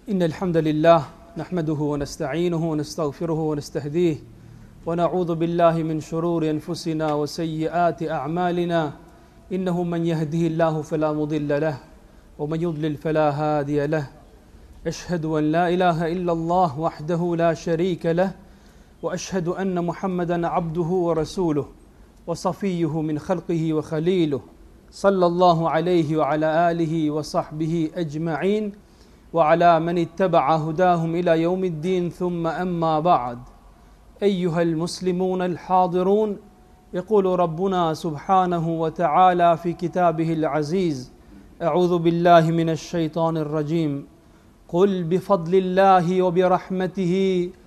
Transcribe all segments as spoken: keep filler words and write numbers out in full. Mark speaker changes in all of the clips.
Speaker 1: إن الحمد لله نحمده ونستعينه ونستغفره ونستهديه ونعوذ بالله من شرور أنفسنا وسيئات أعمالنا إنه من يهده الله فلا مضل له ومن يضلل فلا هادي له أشهد أن لا إله إلا الله وحده لا شريك له وأشهد أن محمدا عبده ورسوله وصفيه من خلقه وخليله صلى الله عليه وعلى آله وصحبه أجمعين وعلى من اتبع هداهم إلى يوم الدين ثم أما بعد أيها المسلمون الحاضرون يقول ربنا سبحانه وتعالى في كتابه العزيز أعوذ بالله من الشيطان الرجيم قل بفضل الله وبرحمته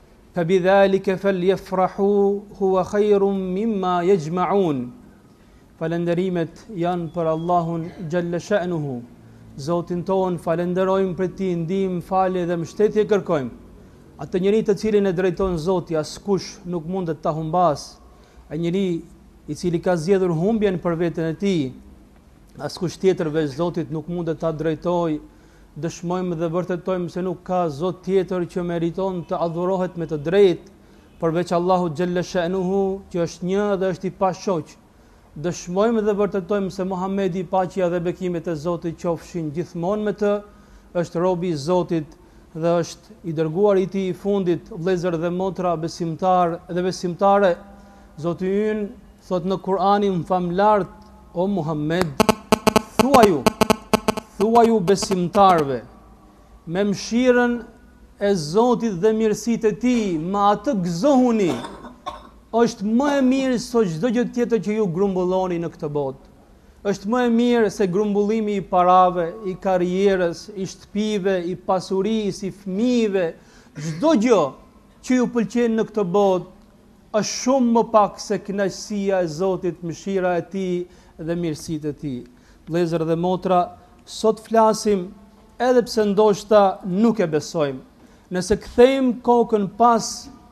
Speaker 1: فبذلك فليفرحوا هو خير مما يجمعون. Falenderimet janë për Allahun Gjelle Sha'nuhu. Zotin ton falenderojmë për ti ndihmë, falje dhe mbështetje kërkojmë. Atë njeri të cilin e drejton Zoti, askush nuk mundet ta humbas. Ai njeri i cili ka zgjedhur humbjen për veten e tij, askush tjetër veç Zotit nuk mundet ta drejtojë. Dëshmojmë dhe vërtetojmë se nuk ka Zot tjetër që meriton të adhurohet me të drejtë përveç Allahut Gjelle Sha'nuhu, që është një dhe është i pashoq. Dëshmojmë dhe vërtetojmë se Muhamedi, paqja dhe bekimet e Zotit qofshin gjithmonë me të, është robi i Zotit dhe është i dërguar i tij i fundit. Vëllezër dhe motra, besimtar dhe besimtare, Zoti ynë thot në Kur'anin famlart: O Muhammed, thuaju, thuaju besimtarve, me mëshirën e Zotit dhe mirësitë e tij, me atë gëzohuni. Është më e mirë se çdo gjë tjetër që ju grumbulloni në këtë botë. Është më e mirë se grumbullimi i parave, i karrierës, i shtëpive, i pasurisë, i fëmijëve. Çdo gjë që ju pëlqen në këtë botë është shumë më pak se kënaqësia e Zotit, mëshira e tij dhe mirësitë e tij. Vëllezër dhe motra, sot flasim edhe pse ndoshta nuk e besojmë. Nëse kthejmë kokën pas,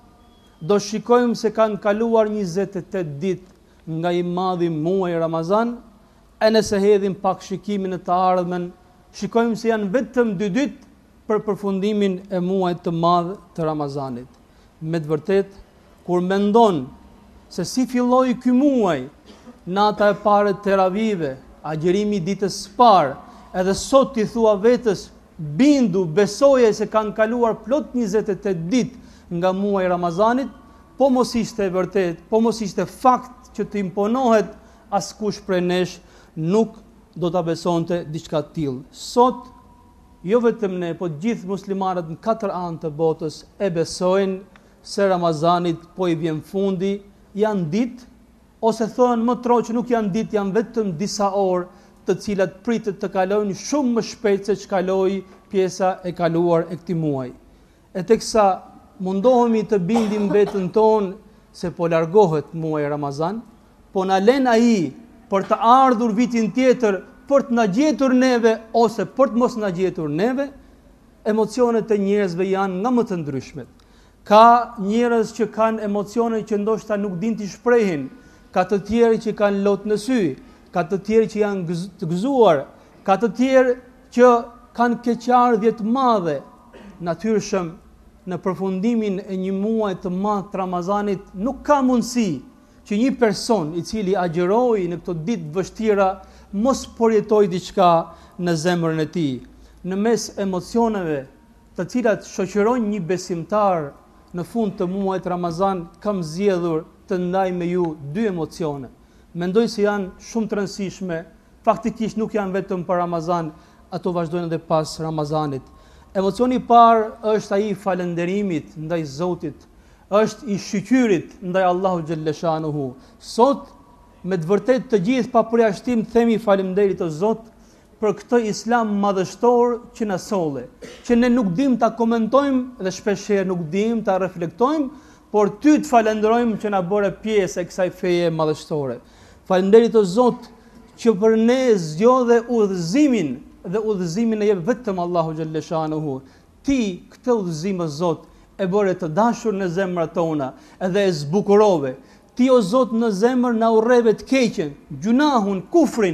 Speaker 1: do shikojmë se kanë kaluar njëzet e tetë ditë nga i madhi muaj Ramazan, e nëse hedhim pak shikimin e të ardhmen, shikojmë se janë vetëm dy ditë për përfundimin e muajit të madh të Ramazanit. Me të vërtet, kur mendon se si filloi ky muaj, nata e parë të Teravive, agjërimi ditës së parë, edhe sot ti thua vetes, bindu, besoje se kanë kaluar plot njëzet e tetë ditë nga muaj Ramazanit, po mos ishte e vërtet, po mos ishte fakt që të imponohet, askush prej nesh nuk do ta besonte diçka të tillë. Sot, jo vetëm ne, po gjithë muslimanët në katër anë të botës e besojnë se Ramazanit po i vjen fundi, janë ditë, ose thonë më tro që nuk janë ditë, janë vetëm disa orë të cilat pritet të kalojnë shumë më shpejt se ç'kaloi pjesa e kaluar e këtij muaji. E teksa mundohemi të bindim veten tonë se po largohet muaji Ramazan, po na len ai për të ardhur vitin tjetër për të na gjetur neve ose për të mos na gjetur neve. Emocionet e njerëzve janë nga më të ndryshmet. Ka njerëz që kanë emocione që ndoshta nuk din t'i shprehin, ka të tjerë që kanë lot në sy, ka të tjerë që janë të gëzuar, ka të tjerë që kanë keqardhje të madhe. Natyrshëm, në përfundimin e një muaji të madh të Ramazanit nuk ka mundësi që një person i cili agjeroi në këto ditë vështira mos përjetoj diçka në zemrën e tij. Në mes emocioneve të cilat shoqërojnë një besimtar në fund të muajit Ramazan, kam zgjedhur të ndaj me ju dy emocione. Mendoj se janë shumë të rëndësishme, faktikisht nuk janë vetëm për Ramazan, ato vazhdojnë edhe pas Ramazanit. Emocioni i parë është ai i falënderimit ndaj Zotit, është i shqyqyrit ndaj Allahut Gjelle Sha'nuhu. Sot, me të vërtet të gjithë pa përjashtim themi faleminderit të Zot për këtë Islam madhështor që na solle, që ne nuk dim ta komentojmë dhe shpeshherë nuk dim ta reflektojmë, por ty të falenderojmë që na bëre pjesë e kësaj feje madhështore. Faleminderit të Zot që për ne zgjodhe udhëzimin, dhe udhëzimin e jep vetëm Allahu Gjelle Sha'nuhu. Ti këtë udhëzim o Zot e bëre të dashur në zemrat tona, edhe e zbukurove. Ti o Zot në zemër na urreve të keqen, gjunahun, kufrin,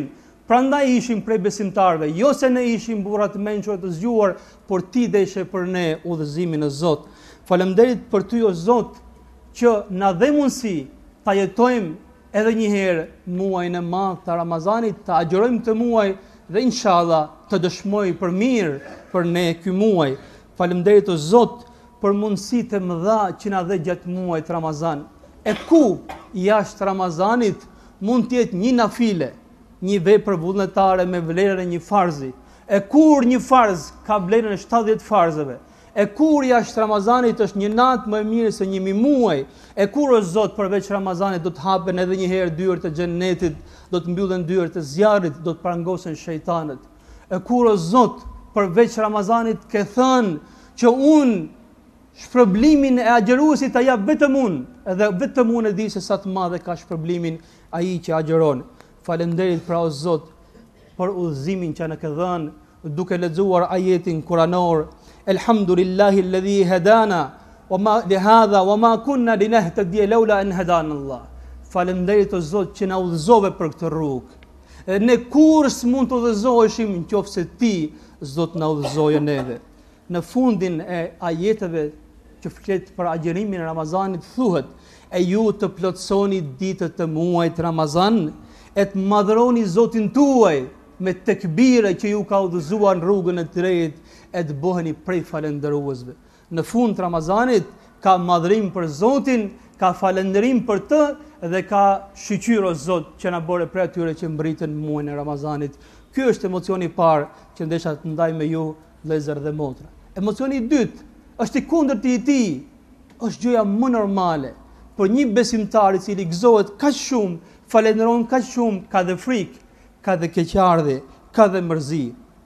Speaker 1: Prandaj ishim prej besimtarve, jo se ne ishim burra të mençur të zgjuar, por ti deshe për ne udhëzimin e Zot. Faleminderit për ty o Zot që na dhe mundësi ta jetojmë edhe një herë muajin e madh të Ramazanit, ta agjërojmë të muaj dhe inshallah të dëshmoj për mirë për ne ky muaj. Faleminderit o Zot për mundësitë e mëdha që na dhe gjatë muajit Ramazan. E ku jashtë Ramazanit mund të jetë një nafile, një vepër vullnetare me vlerën e një farzi. E kur një farz ka vlerën e shtatëdhjetë farzeve. E kur jashtë Ramazanit është një natë më e mirë se një muaj. E kur o Zot përveç Ramazanit do të hapen edhe një herë dyert e xhenetit, do të mbyllen dyert e zjarrit, do të prangosen shejtanët. E kur o Zot përveç Ramazanit ke thënë që unë shpërblimin e agjëruesit ta jap vetëm unë, edhe vetëm unë e di se sa të madhe ka shpërblimin ai që agjëron. Faleminderit pra o Zot për udhëzimin që na ke dhënë duke lexuar ajetin kuranor. Elhamdulillahi alladhi hadana wa ma li hadha wa ma kunna linahtadiya lawla an hadana Allah. Faleminderit o Zot që na udhëzove për këtë rrugë. E ne kur s'mund të udhëzoheshim nëse ti Zot na udhëzoje neve. Në fundin e ajeteve që flet për agjërimin e Ramazanit thuhet: e ju të plotsoni ditët e muajit Ramazan, e të madhroni Zotin tuaj me tekbire që ju ka udhëzuar në rrugën e drejtë, e të bëheni prej falendëruesve. Në fund të Ramazanit ka madhrim për Zotin, ka falendërim për të dhe ka shqyqyr o Zot që na bëre prej atyre që mbritën muajin e Ramazanit. Ky është emocioni i parë që ndesha të ndaj me ju, vëllezër dhe motra. Emocioni i dytë është i kundërt i tij, është gjëja më normale për një besimtar i cili gëzohet kaq shumë, falenderon kaq shumë, ka dhe frikë, ka dhe keqardhje, ka dhe mërzi.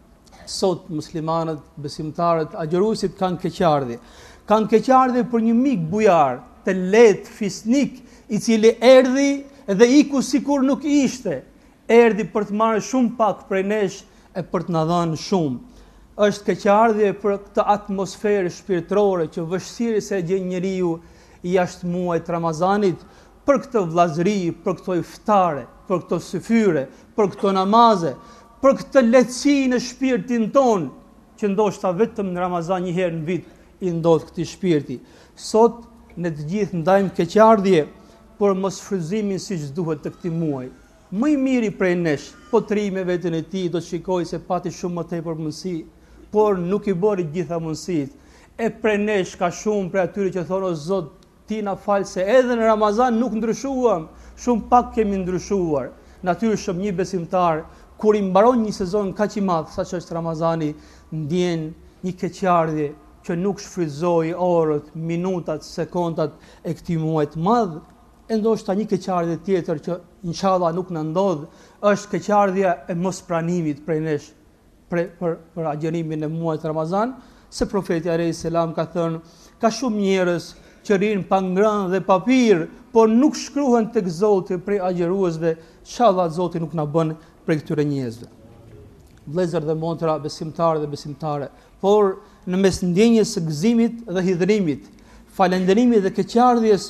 Speaker 1: Sot muslimanët, besimtarët, agjëruesit kanë keqardhje. Kanë keqardhje për një mik bujar, të lehtë, fisnik, i cili erdhi dhe iku sikur nuk ishte. Erdhi për të marrë shumë pak prej nesh e për të na dhënë shumë. Është keqardhje për këtë atmosferë shpirtërore që vështirësi e gjen njeriu jashtë muajit Ramazanit, për këtë vllazëri, për këto iftare, për këto syfyre, për këto namaze, për këtë lehtësi në shpirtin ton, që ndoshta vetëm në Ramazan një herë në vit i ndodh këtij shpirti. Sot ne të gjithë ndajmë keqardhje për mos fryzimin siç duhet të këtij muaji. Më i miri prej nesh, po tri me veten e tij, do të shikojë se pati shumë më tepër mundësi, por nuk i bëri gjitha mundësitë. E prej nesh ka shumë prej atyre që thonë: o Zot, ti na fal se edhe në Ramazan nuk ndryshuam, shumë pak kemi ndryshuar. Natyrisht një besimtar kur i mbaron një sezon kaq i madh sa që është Ramazani, ndjen një keqardhje që nuk shfryzoi orët, minutat, sekondat e këtij muaji të madh. E ndoshta një keqardhje tjetër që inshallah nuk na ndodh, është keqardhja e mospranimit prej nesh për për, për agjërimin e muajit Ramazan, se profeti alayhis salam ka thënë: ka shumë njerëz që rinë pa ngrënë dhe pa pirë, por nuk shkruhen tek Zoti prej agjëruesve. Inshallah Zoti nuk na bën prej këtyre njerëzve. Vëllezër dhe motra, besimtarë dhe besimtare, por në mes ndjenjes së gëzimit dhe hidhrimit, falënderimit dhe keqardhjes,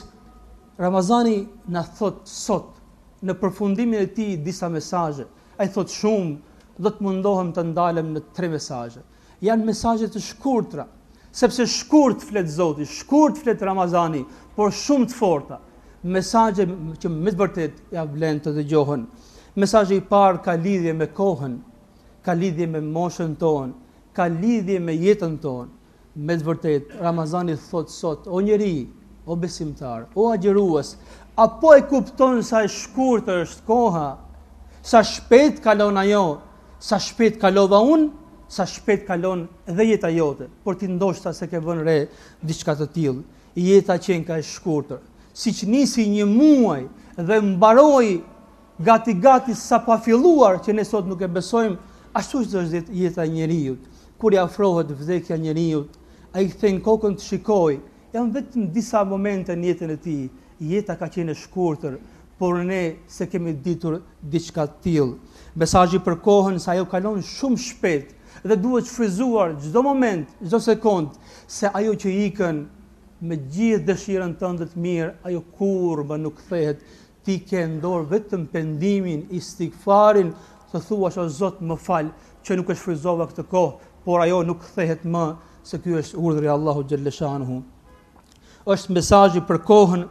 Speaker 1: Ramazani na thot sot në përfundimin e tij disa mesazhe. Ai thot shumë, do të mundohem të ndalem në tre mesazhe. Janë mesazhe të shkurtra, sepse shkurt flet Zoti, shkurt flet Ramazani, por shumë të forta. Mesazhe që me të vërtetë ja vlen të dëgjohen. Mesazhi i parë ka lidhje me kohën, ka lidhje me moshën tonë, ka lidhje me jetën tonë. Me të vërtetë Ramazani thot sot: o njeri, o besimtar, o agjërues, apo e kupton sa e shkurtër është koha, sa shpejt kalon ajo, sa shpejt kalova unë, sa shpejt kalon edhe jeta jote, por ti ndoshta se ke vënë re diçka të tillë. Jeta qenë ka e shkurtër, siç nisi një muaj dhe mbaroi gati gati sa pa filluar, që ne sot nuk e besojmë, ashtu është jeta e njeriu. Kur i afrohet vdekja njeriu, ai kthen kokën të shikojë. Janë vetëm disa momente në jetën e tij. Jeta ka qenë e shkurtër, por ne se kemi ditur diçka të tillë. Mesazhi për kohën se ajo kalon shumë shpejt dhe duhet shfryzuar çdo moment, çdo sekond, se ajo që ikën me gjithë dëshirën tënde të mirë, ajo kurrë nuk kthehet. Ti ke në dorë vetëm pendimin, istighfarin, të thuash o Zot më fal që nuk e shfryzova këtë kohë, por ajo nuk kthehet më, se ky është urdhri i Allahut xhalla shanuhu. Është mesazhi për kohën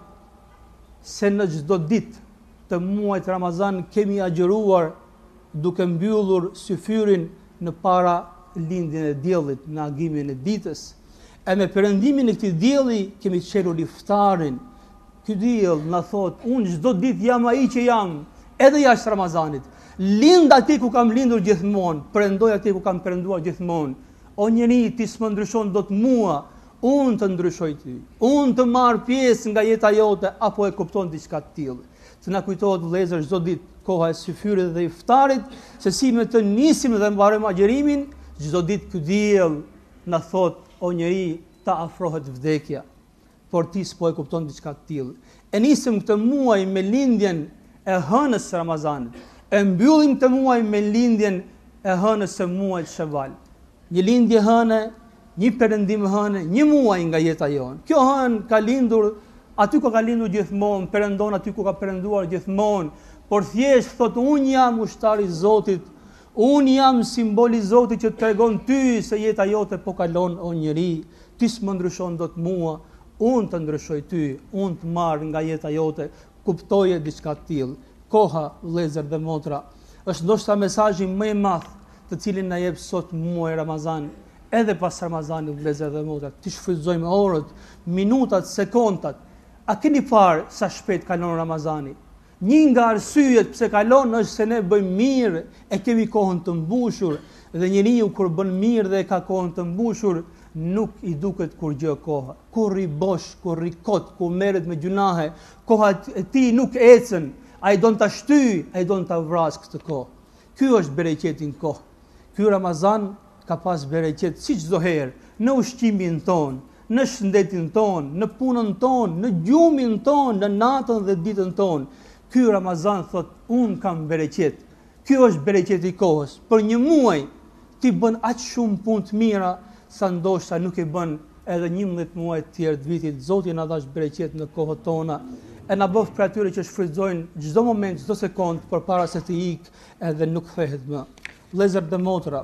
Speaker 1: se në çdo ditë të muajit Ramazan kemi agjëruar duke mbyllur syfyrin në para lindjen e diellit, në agimin e ditës. E me perëndimin e këtij dielli kemi çelur iftarin. Ky diell na thot, unë çdo ditë jam ai që jam, edhe jashtë Ramazanit. Lind aty ku kam lindur gjithmonë, perëndoj aty ku kam perënduar gjithmonë. O njeri, ti s'më ndryshon dot mua, unë të ndryshoj ty. Unë të marr pjesë nga jeta jote, apo e kupton diçka të tillë. Të na kujtohet vëllezër çdo ditë koha e syfyrit dhe iftarit, se si me të nisim dhe mbarojmë agjërimin, çdo ditë ky diell na thot, o njeri, ta afrohet vdekja. Por ti s'po e kupton diçka të tillë. E nisim këtë muaj me lindjen e hënës së Ramazanit. E mbyllim këtë muaj me lindjen e hënës së muajit Shawal. Një lindje hëne, një perëndim hëne, një muaj nga jeta jonë. Kjo hënë ka lindur aty ku ka lindur gjithmonë, perëndon aty ku ka perënduar gjithmonë, por thjesht thot unë jam ushtar i Zotit, unë jam simbol i Zotit që tregon ty se jeta jote po kalon o njeri, ti s'më ndryshon dot mua, unë të ndryshoj ty, unë të marr nga jeta jote, kuptoje diçka të tillë. Koha, vëllezër dhe motra, është ndoshta mesazhi më i madh të cilin na jep sot muaji Ramazan, edhe pas Ramazanit, vëllezër dhe motra, ti shfrytëzojmë orët, minutat, sekondat. A keni parë sa shpejt kalon Ramazani? Një nga arsyet pse kalon është se ne bëjmë mirë, e kemi kohën të mbushur, dhe njeriu kur bën mirë dhe ka kohën të mbushur, nuk i duket kur gjë koha. Kur i bosh, kur i kot, kur merret me gjunahe, koha e tij nuk ecën, ai don ta shtyj, ai don ta vras këtë kohë. Ky është bereqeti në kohë. Ky Ramazan ka pas bereqet si çdo herë, në ushqimin ton, në shëndetin ton, në punën ton, në gjumin ton, në natën dhe ditën ton. Ky Ramazan thot, unë kam bereqet. Ky është bereqeti i kohës. Për një muaj ti bën aq shumë punë të mira sa ndoshta nuk i bën edhe njëmbëdhjetë muaj të tjerë të vitit. Zoti na dhash bereqet në kohët tona e na bëf për atyre që shfrytëzojnë çdo moment, çdo sekond përpara se të ikë edhe nuk kthehet më. Vëllezër dhe motra,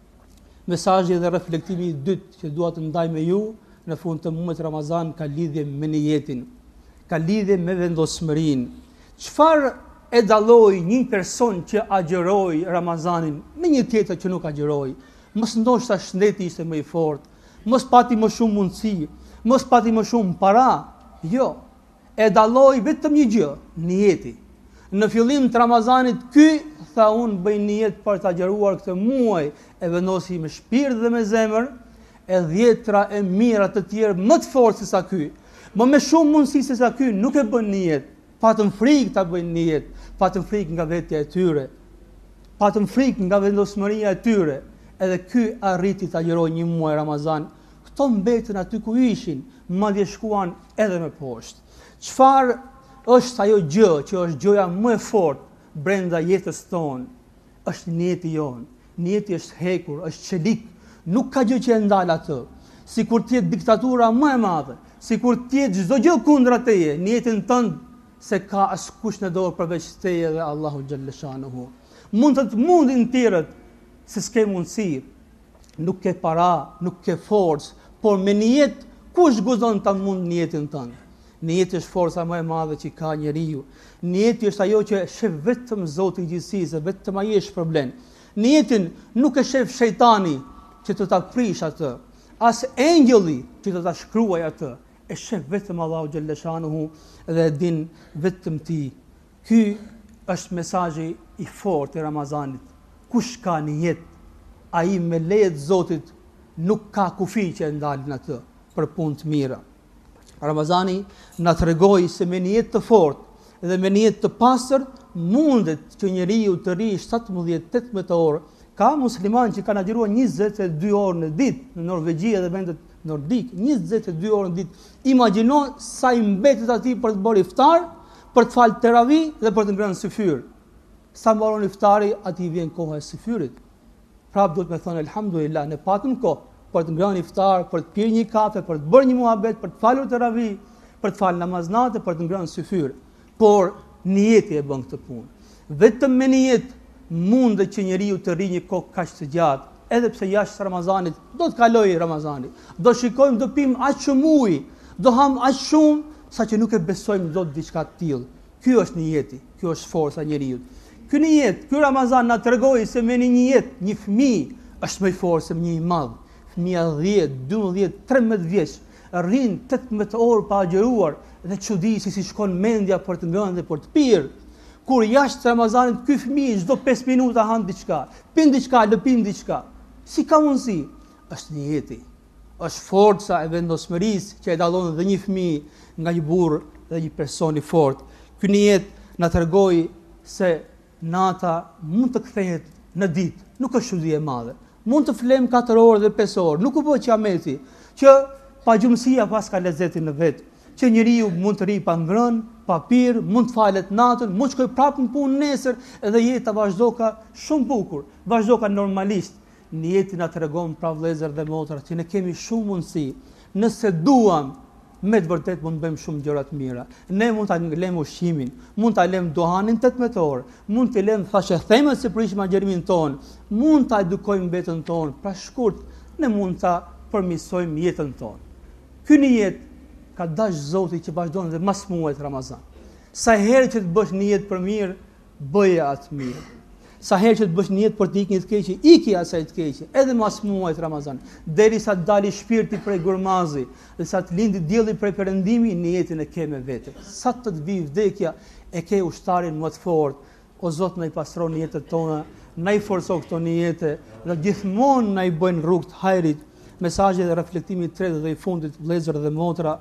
Speaker 1: mesazhi dhe reflektimi i dytë që dua të ndaj me ju në fund të muajit Ramazan ka lidhje me niyetin, ka lidhje me vendosmërinë. Çfarë e dalloi një person që agjëroi Ramazanin me një tjetër që nuk agjëroi? Mos ndoshta shëndeti ishte më i fortë, mos pati më shumë mundësi, mos pati më shumë para. Jo, e dalloi vetëm një gjë, niyeti. Në fillim të Ramazanit ky tha unë bëj nijet për të agjëruar këtë muaj, e vendosi me shpirt dhe me zemër, e dhjetra e mira të tjerë më të fortë se sa ky, më me shumë mundësi se sa ky nuk e bën nijet. Patëm frikë ta bëjnë nijet, patëm frikë nga vetja e tyre, patëm frikë nga vendosmëria e tyre, edhe ky arriti të agjërojë një muaj Ramazan. Këto mbetën aty ku ishin, madje shkuan edhe më poshtë. Çfarë është ajo gjë që është gjëja më e fortë brenda jetës tonë? Është niyeti jon. Niyeti është hekur, është çelik, nuk ka gjë që e ndal atë. Sikur të jetë diktatura më e madhe, sikur të jetë çdo gjë kundra teje, niyetin tënd se ka askush në dorë përveç teje dhe Allahu xhalla shanuhu. Mund të të mundin tjerët se s'ke mundësi, nuk ke para, nuk ke forcë, por me niyet kush guxon ta mund niyetin tënd? Niyeti është forca më e madhe që ka njeriu. Niyeti është ajo që shef vetëm Zoti i gjithësisë, vetëm ai është problem. Niyetin nuk e shef shejtani që të ta prish atë, as engjëlli që të ta shkruaj atë. E shef vetëm Allahu xhalla shanuhu dhe e din vetëm ti. Ky është mesazhi i fortë i Ramazanit. Kush ka niyet, ai me lejet Zotit nuk ka kufi që ndalin atë për punë të mira. Ramazani na tregoi se me niyet të fortë dhe me niyet të pastër mundet që njeriu të rrijë shtatëmbëdhjetë tetëmbëdhjetë orë. Ka musliman që kanë agjëruar njëzet e dy orë në ditë në Norvegji dhe vendet nordik, njëzet e dy orë në ditë. Imagjino sa i mbetet atij për të bërë iftar, për të falë teravi dhe për të ngrënë syfyr. Sa mbaron iftari, atij vjen koha e syfyrit. Prap duhet me thonë elhamdulillah, ne patëm kohë për të ngrënë iftar, për të pirë një kafe, për të bërë një muhabet, për të falur teravi, për të falë namaznate, për të ngrënë syfyr. Por niyeti e bën këtë punë. Vetëm me niyet mundet që njeriu të rri një kohë kaq të gjatë, edhe pse jashtë Ramazanit do të kalojë Ramazani. Do shikojmë, do pim aq shumë ujë, do ham aq shumë saqë nuk e besojmë dot diçka të tillë. Ky është niyeti, ky është forca e njeriu. Ky niyet, ky Ramazan na tregoi se me një jetë, një fëmijë është më i fortë se një i madh. Fëmia dhjetë, dymbëdhjetë, tridhjetë vjeç, rrin tetëmbëdhjetë orë pa agjëruar dhe çudi se si shkon mendja për të ngrënë dhe për të pirë. Kur jashtë Ramazanit ky fëmijë çdo pesë minuta han diçka, pin diçka, lëpin diçka. Si ka mundësi? Është niyeti. Është forca e vendosmërisë që e dallon dhe një fëmijë nga një burr dhe një person i fortë. Ky niyet na tregoi se nata mund të kthehet në ditë, nuk është çudi e madhe. Mund të flem katër orë dhe pesë orë, nuk u bë qameti, që pa gjumësia pas ka lezetin në vetë, që njeriu mund të ri pa ngrënë, pa pirë, mund të falet natën, mund të shkoj prapë në punë nesër, edhe jeta vazhdo ka shumë bukur, vazhdo ka normalisht. Niyeti na tregon pra vëllezër dhe motra që ne kemi shumë mundësi, nëse duam, me të vërtet mund të bëjmë shumë gjëra të mira. Ne mund ta lëmë ushqimin, mund ta lëmë duhanin tetëmbëdhjetë orë, mund të lëmë thashë themet se prishim agjërimin ton, mund ta edukojmë veten ton, pra shkurt ne mund ta përmirësojmë jetën ton. Ky niyet ka dash Zoti që vazhdon dhe mas muajit Ramazan. Sa herë që të bësh niyet për mirë, bëje atë mirë. Sa herë që të bësh niyet për të ikë të keqe, iki asaj të keqe, edhe mas muajit Ramazan, derisa të dali shpirti prej gurmazi, dhe sa të lindi dielli prej perëndimi, niyetin e ke me vete. Sa të të vijë vdekja, e ke ushtarin më të fortë. O Zot, na i pastron jetët tona, na i forco këto niyete, dhe gjithmonë na i bëjnë rrugë të hajrit. Mesazhi dhe reflektimi i tretë dhe i fundit, vëllezër dhe motra,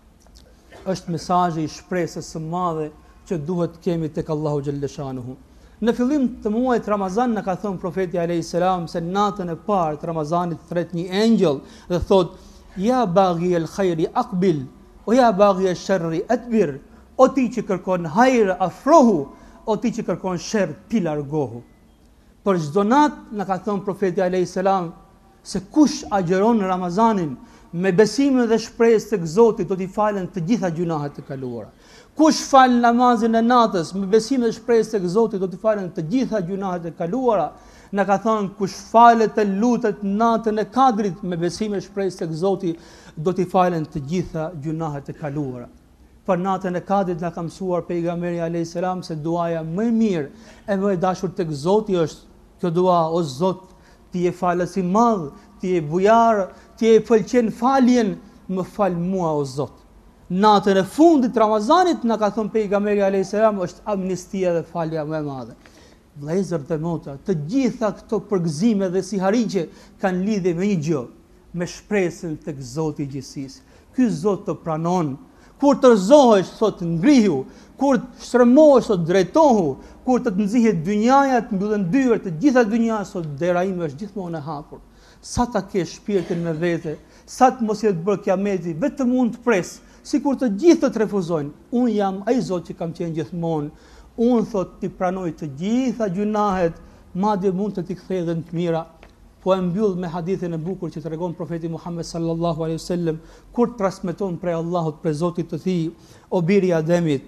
Speaker 1: është mesazhi i shpresës së madhe që duhet të kemi tek Allahu xhalla shanuhu. Në fillim të muajit Ramazan na ka thënë profeti alayhis salam se natën e parë të Ramazanit thret një engjëll dhe thot: "Ya baghi al-khairi aqbil, o ya baghi ash-sharri adbir." O ti që kërkon hajër afrohu, o ti që kërkon sherr pi largohu. Për çdo natë na ka thënë profeti alayhis salam se kush agjëron Ramazanin me besimin dhe shpresë tek Zoti do t'i falen të gjitha gjunahet e kaluara. Kush fal namazin e natës me besim dhe shpresë tek Zoti do t'i falen të gjitha gjunahet e kaluara. Na ka thënë kush falet e lutet natën e Kadrit me besim dhe shpresë tek Zoti do t'i falen të gjitha gjunahet e kaluara. Për natën e Kadrit na ka mësuar pejgamberi alayhis salam se duaja më e mirë e më e dashur tek Zoti është kjo dua: o Zot, ti je falës i madh, ti je bujar, ti e pëlqen faljen, më fal mua o Zot. Natën e fundit Ramazanit na ka thënë pejgamberi alayhis salam është amnistia dhe falja më e madhe. Vëllezër dhe motra, të gjitha këto përgëzime dhe siharigje kanë lidhje me një gjë, me shpresën tek Zoti i gjithësisë. Ky Zot të pranon. Kur të rëzohesh, thot ngrihu, kur të shtrëmohesh, thot drejtohu, kur të të nxihet dynjaja, të mbyllen dyert të gjitha dynjas, thot dera ime është gjithmonë e hapur. Sa ta kesh shpirtin me vete, sa të mos jetë bërë kiameti, vetëm unë të pres, sikur të gjithë të refuzojnë. Unë jam ai Zot që kam qenë gjithmonë. Unë thot ti pranoj të gjitha gjunahet, madje mund të t'i kthej edhe në të mira. Po e mbyll me hadithin e bukur që tregon profeti Muhammed sallallahu alaihi wasallam kur transmeton prej Allahut, prej Zotit të tij: o biri i Ademit,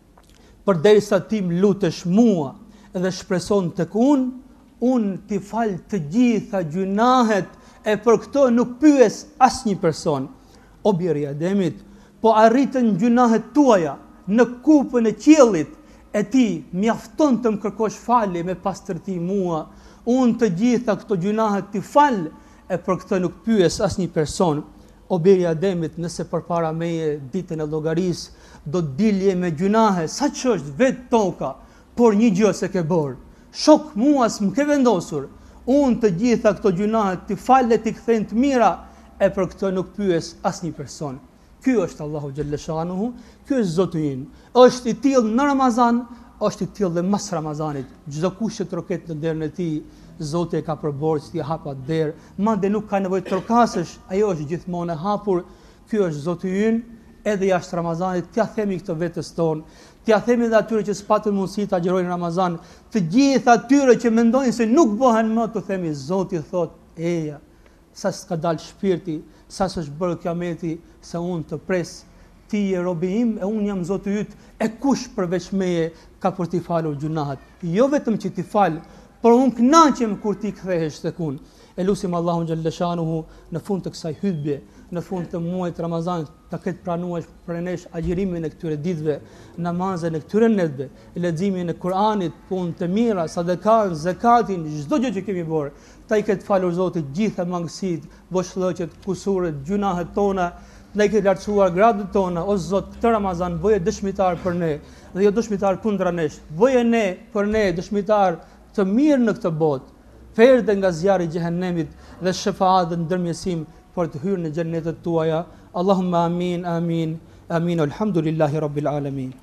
Speaker 1: përderisa ti më lutesh mua dhe shpreson tek unë, unë ti fal të gjitha gjunahet e për këto nuk pyes asnjë person. O biri i Ademit, po arritën gjunahet tuaja në kupën e qiellit e ti mjafton të më kërkosh falje me pastërti mua, unë të gjitha këto gjunahet ti fal e për këtë nuk pyes asnjë person. O biri i Ademit, nëse përpara meje ditën e llogarisë do të dilje me gjunahe, sa që është vetë toka, por një gjë se ke bërë, shok mua s'më ke vendosur, unë të gjitha këto gjunahet ti fal e ti kthejnë të mira e për këtë nuk pyes asnjë person. Ky është Allahu xhalla shanuhu, ky është Zoti ynë. Është i tillë në Ramazan, është i tillë dhe mas Ramazanit. Çdo kush që troket në derën e tij, Zoti e ka përborë që t'i hap atë derë, madje nuk ka nevojë të trokasësh, ajo është gjithmonë e hapur. Ky është Zoti ynë, edhe jashtë Ramazanit, t'ia themi këtë vetes tonë, t'ia themi edhe atyre që s'patën mundësi ta agjërojnë Ramazan, të gjithë atyre që mendojnë se nuk bëhen më, të themi Zoti thot: eja, sa s'ka dalë shpirti, sa s'është bërë kiameti, se unë të pres, ti je robi im e unë jam Zoti yt, e kush përveç meje ka për t'i falur gjunahet. Jo vetëm që t'i fal, por unë kënaqem kur ti kthehesh tek unë. E lutim Allahun xhallashanuhu në fund të kësaj hutbe, në fund të muajit Ramazan, ta ketë pranuar për nesh agjërimin e këtyre ditëve, namazën e këtyre netëve, leximin e Kuranit, punë të mira, sadakan, zakatin, çdo gjë që kemi bërë, ta i ketë falur Zoti gjitha mangësitë, boshllëqet, kusuret, gjunahet tona, ta i ketë lartësuar gradat tona. O Zot, këtë Ramazan bëje dëshmitar për ne dhe jo dëshmitar kundra nesh. Bëje ne për ne dëshmitar të mirë në këtë botë. Ferde nga zjarri i xhehenemit dhe shefaat dhe ndërmjetësim për të hyrë në xhennetet tuaja. Allahumma amin, amin, amin. Alhamdulillahi rabbil alamin.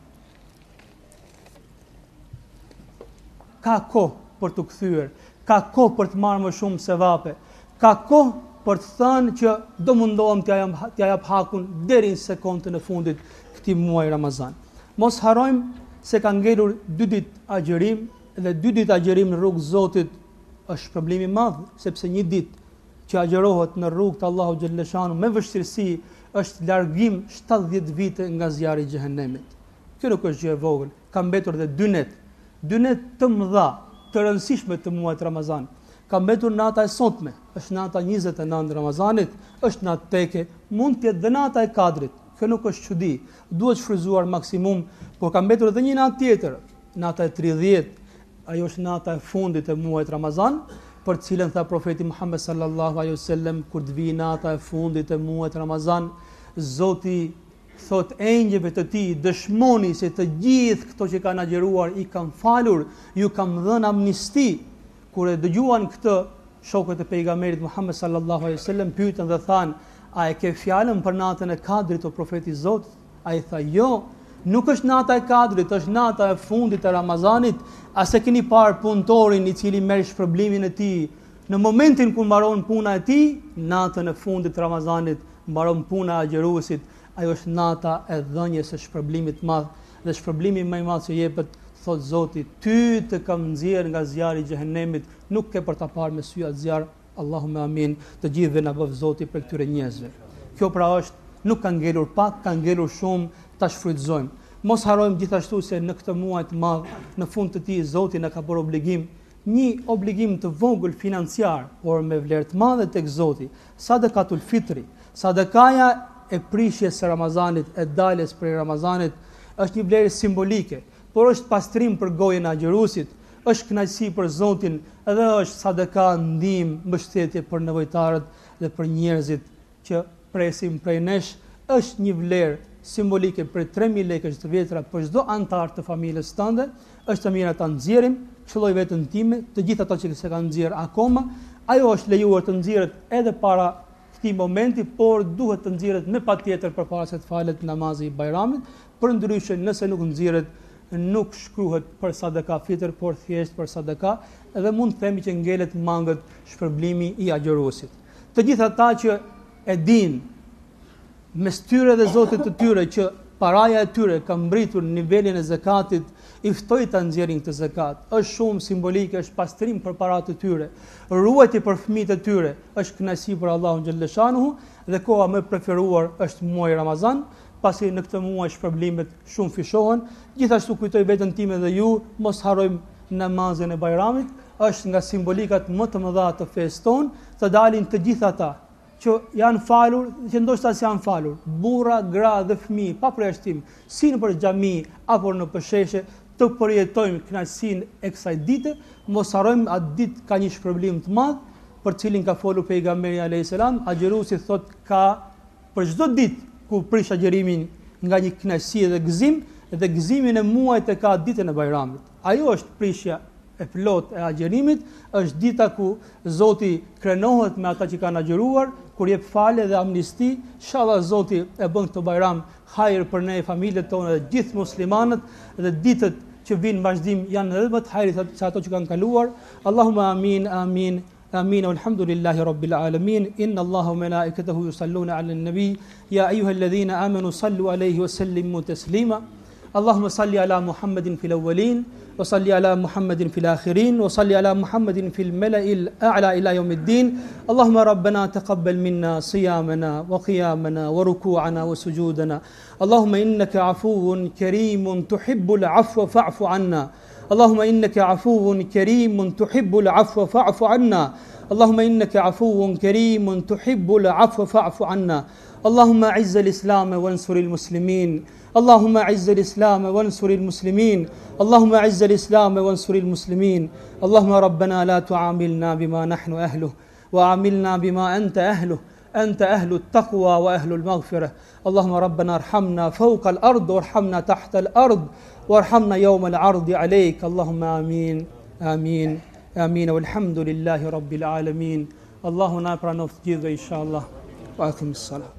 Speaker 1: Ka kohë për të kthyer, ka kohë për të marrë më shumë sevape, ka kohë për të thënë që do mundohem t'ja jap t'ja jap hakun deri në sekondën e fundit këtij muaji Ramazan. Mos harrojmë se ka ngelur dy ditë agjërim dhe dy ditë agjërim në rrugë Zotit është problem i madh, sepse një ditë që agjërohet në rrugë të Allahu xhallashan me vështirësi është largim shtatëdhjetë vite nga zjarri i xhehenemit. Kjo nuk është gjë e vogël. Ka mbetur edhe dy net, dy net të mëdha, të rëndësishme të muajit Ramazan. Ka mbetur nata e sotme, është nata njëzet e nëntë Ramazanit, është natë teke, mund të jetë dhe nata e Kadrit. Kjo nuk është çudi, duhet shfryzuar maksimum, por ka mbetur edhe një natë tjetër, nata e tridhjetë. Ajo është nata e fundit e muajit Ramazan, për cilën tha profeti Muhammed sallallahu alaihi wasallam, kur të vijë nata e fundit e muajit Ramazan, Zoti thot engjëve të tij, dëshmoni se të gjithë këto që kanë agjëruar i kam falur, ju kam dhënë amnisti. Kur e dëgjuan këtë, shokët e pejgamberit Muhammed sallallahu alaihi wasallam pyetën dhe thanë, a e ke fjalën për natën e Kadrit o profeti i Zotit? Ai tha, jo, nuk është nata e Kadrit, është nata e fundit e Ramazanit. A se keni parë punëtorin i cili merr shpërblimin e tij në momentin kur mbaron puna e tij, natën e fundit të Ramazanit mbaron puna e agjëruesit. Ajo është nata e dhënjes së shpërblimit të madh dhe shpërblimi më i madh që jepet, thot Zoti, ty të kam nxjerr nga zjarri i xhehenemit, nuk ke për ta parë me sy atë zjarr. Allahumma amin. Të gjithëve na bëf Zoti për këtyre njerëzve. Kjo pra është, nuk ka ngelur pak, ka ngelur shumë, ta shfrytëzojmë. Mos harrojmë gjithashtu se në këtë muaj të madh, në fund të tij Zoti na ka bërë obligim, një obligim të vogël financiar, por me vlerë të madhe tek Zoti, sadakatul fitri. Sadakaja e prishjes së Ramazanit, e daljes prej Ramazanit, është një vlerë simbolike, por është pastrim për gojën e agjëruesit, është kënaqësi për Zotin dhe është sadaka, ndihmë, mbështetje për nevojtarët dhe për njerëzit që presin prej nesh. Është një vlerë simbolike për tre mijë lekë të vjetra për çdo antar të familjes tënde. Është të mirë ta nxjerrim, qelloj veten time, të gjithë ato që s'e kanë nxjerr akoma. Ajo është lejuar të nxjerret edhe para këtij momenti, por duhet të nxjerret me patjetër përpara se të falet namazi i Bajramit. Përndryshe, nëse nuk nxjerret, nuk shkruhet për sadaka fitr, por thjesht për sadaka, edhe mund të themi që ngelet mangët shpërblimi i agjëruesit. Të gjithë ata që e dinë mes tyre dhe Zotit të tyre që paraja e tyre ka mbritur nivelin e zakatit, i ftoj ta nxjerrin këtë zakat. Është shumë simbolike, është pastrim për paratë të tyre, ruajtje për fëmijët e tyre, është kënaqësi për Allahun xhallashanuhu dhe koha më preferuar është muaji Ramazan, pasi në këtë muaj shpërblimet shumë fishohen. Gjithashtu kujtoj veten time dhe ju, mos harrojmë namazin e Bajramit, është nga simbolikat më të mëdha të fesë tonë, të dalin të gjithë ata që janë falur, që ndoshta s'janë falur, burra, gra dhe fëmijë, pa përjashtim, si në për xhami apo në pesheshe, të përjetojmë kënaqësinë e kësaj dite. Mos harrojmë, atë ditë ka një shpërblim të madh, për cilin ka folur pejgamberi alayhis salam. Agjëruesi thot ka për çdo ditë ku prish agjërimin nga një kënaqësi dhe gëzim, dhe gëzimin e muajit e ka ditën e Bajramit. Ajo është prishja e plot e agjërimit, është dita ku Zoti krenohet me ata që kanë agjëruar, kur jep falje dhe amnisti. Inshallah Zoti e bën këtë Bajram hajër për ne, familjet tona dhe gjithë muslimanët, dhe ditët që vinë vazhdim janë edhe më të hajrit se ato që kanë kaluar. Allahumma amin, amin. آمين والحمد لله رب العالمين. إن الله وملائكته يصلون على النبي يا أيها الذين آمنوا صلوا عليه وسلموا تسليما. اللهم صل على محمد في الأولين وصل على محمد في الآخرين وصل على محمد في الملأ الأعلى إلى يوم الدين. اللهم ربنا تقبل منا صيامنا وقيامنا وركوعنا وسجودنا. اللهم إنك عفو كريم تحب العفو فاعف عنا. اللهم إنك عفو كريم تحب العفو فاعف عنا. اللهم إنك عفو كريم تحب العفو فاعف عنا. اللهم أعز الإسلام وانصر المسلمين. اللهم أعز الإسلام وانصر المسلمين. اللهم أعز الإسلام وانصر المسلمين. اللهم ربنا لا تعاملنا بما نحن أهله، وعاملنا بما أنت أهله. أنت أهل التقوى وأهل المغفرة. اللهم ربنا ارحمنا فوق الأرض وارحمنا تحت الأرض وارحمنا يوم العرض عليك. اللهم آمين آمين آمين والحمد لله رب العالمين. الله na pranon gjithë inshallah. Wa aqimis salam.